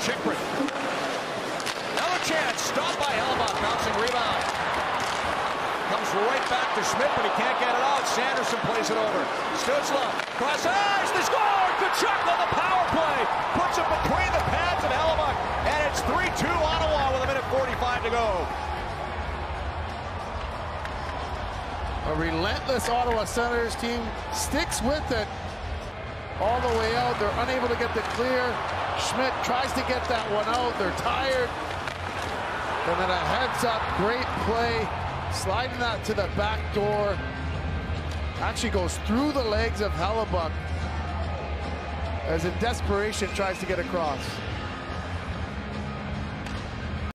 Chychrun. Another chance. Stopped by Hellebuyck. Bouncing rebound. Comes right back to Schmidt, but he can't get it out. Sanderson plays it over. Stützle. Cross ice. They score. Tkachuk on the power play. Puts it between the pads of Hellebuyck. And it's 3-2 Ottawa with 1:45 to go. A relentless Ottawa Senators team sticks with it all the way out. They're unable to get the clear. Schmidt tries to get that one out. They're tired. And then a heads-up, great play. Sliding that to the back door. Actually goes through the legs of Hellebuyck as in desperation tries to get across.